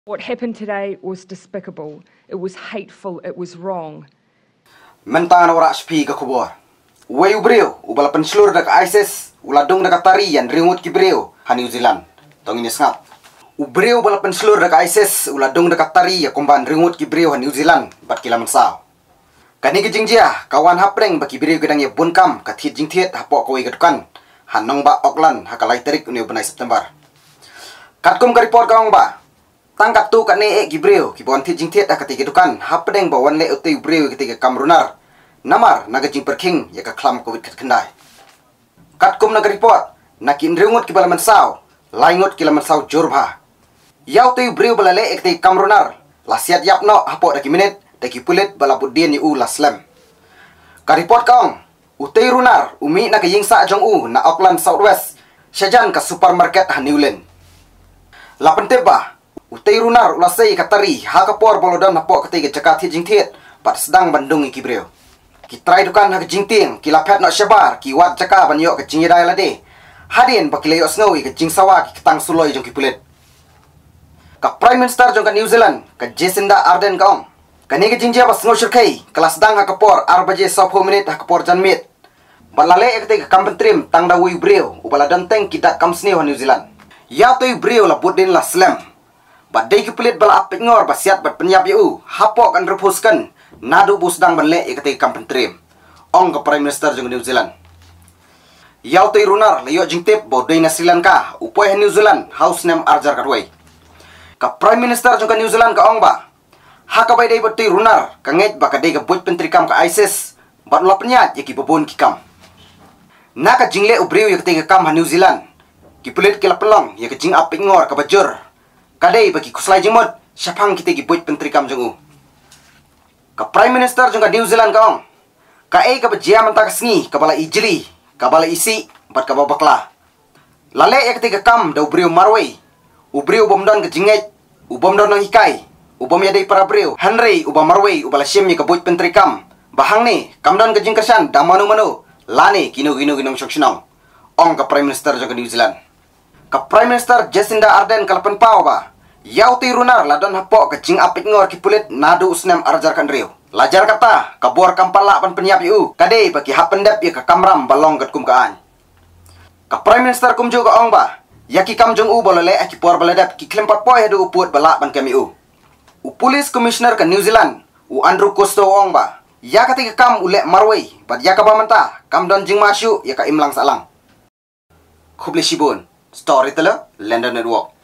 What happened today was despicable. It was hateful. It was wrong. Mentang ora spi ka kubor. Way ubreo, ubala penslur dak ISIS, uladong dak tarian ringut kibreo ha New Zealand. Tong ini snap. Ubreo bala penslur dak ISIS, uladong dak tari ya kumban ringut kibreo ha New Zealand bat kila mensau. Kani gejingjia kawan hapreng baki breo gedang ya bunkam ka thit jingthiet ha po koi gadukan. Hanong ba Auckland ha kalai tarik uni benai September. Katkum ka report kaong ba. Tangkap tu kat ne gibreo ki bon thit jingthiet ha kati gadukan hapreng ba wan le utai breo ketiga kamrunar. Namar naga jing perking ya ka klam covid kat kendai. Katkum naga report nakin ringut ki bala mensau, laingut ki la mensau jorbha. Yau tu breo bala le ketiga kamrunar. Lasiat yapno hapo daki minit daki pulit bala budien yu la slam. Ka report kaong utai runar umi naga yingsa jong na Auckland Southwest syajan ka supermarket ha Newland. La penteba utai runar ulasai katari ha kapor bolodan hapo ketiga cakat hit jingthiet pat sedang bandung ki breo. Ki try dukan ha jingting ki lapet nak syabar ki wat jaka ban yo ke jingidai lade. Hadin bakile yo snow ke jing sawa ki ketang suloi jong ki pulit. Ka Prime Minister jong ka New Zealand ka Jacinda Ardern kaong. Kani ke jingjia bas ngo shirkai kelas dang ha kapor 4:10 minit ha kapor janmit. Balale ekte ka kampen trim tang da wi breo ubala danteng kita kamsni ha New Zealand. Ya tu breo la budin la slam. Badai ki pulit bala apik ngor basiat bat penyap yu hapo kan repuskan nadu busdang banle ekte kampen trim. Ong ka Prime Minister jong New Zealand. Yau tu runar leyo jingtip bodai na Sri Lanka upoi ha New Zealand house name arjar kadwai. Ka Prime Minister jong ka New Zealand ka ong ba. Ha ka bai dai botui runar ka ngej ba ka dai ka buit pentrikam ka ISIS bat la penyat ya ki bobon ki kam. Na ka jingle ubreu ya ketiga kam ha New Zealand. Ki pulit ki la pelong ya ka jing apik ngor ka bajur. Kadai bagi kuslai jemot syapang kita ki buit pentrikam jong u. Ka Prime Minister jong ka New Zealand ka ong. Ka ka bajia manta ka sngi ka bala ijli, ka bala isi bat ka babakla. Lale ya ketiga kam da ubreu marway. Ubreu bomdon ka jingej, ubomdon nang hikai. Ubam ya dai para breu, Henry ubam marway ubala syem ya ka buit pentrikam. Bahang ni kamdon ka jingkersan da manu-manu. Lani kinu syoksinong. Ong ka Prime Minister jong ka New Zealand. Ka Prime Minister Jacinda Ardern kalapan pau ba. Yau ti runar ladon hapo ka jing apik ngor ki pulit nadu usnem arjar kan riu. Lajar kata ka bor kampala pan penyap yu. Kadai baki hapendap ya ka kamram balong gat kum kaan. Ka Prime Minister kum jo ka ong ba. Yaki kam jong u bolole aki por baladap ki klempat poy hadu uput balak ban kami u. Police Commissioner ka New Zealand u Andrew Costo ong ba. Ya ketika kam ulek marway bat ya ka bamanta kam don jing masyu ya ka imlang salang. Khubli shibun Storyteller London Network.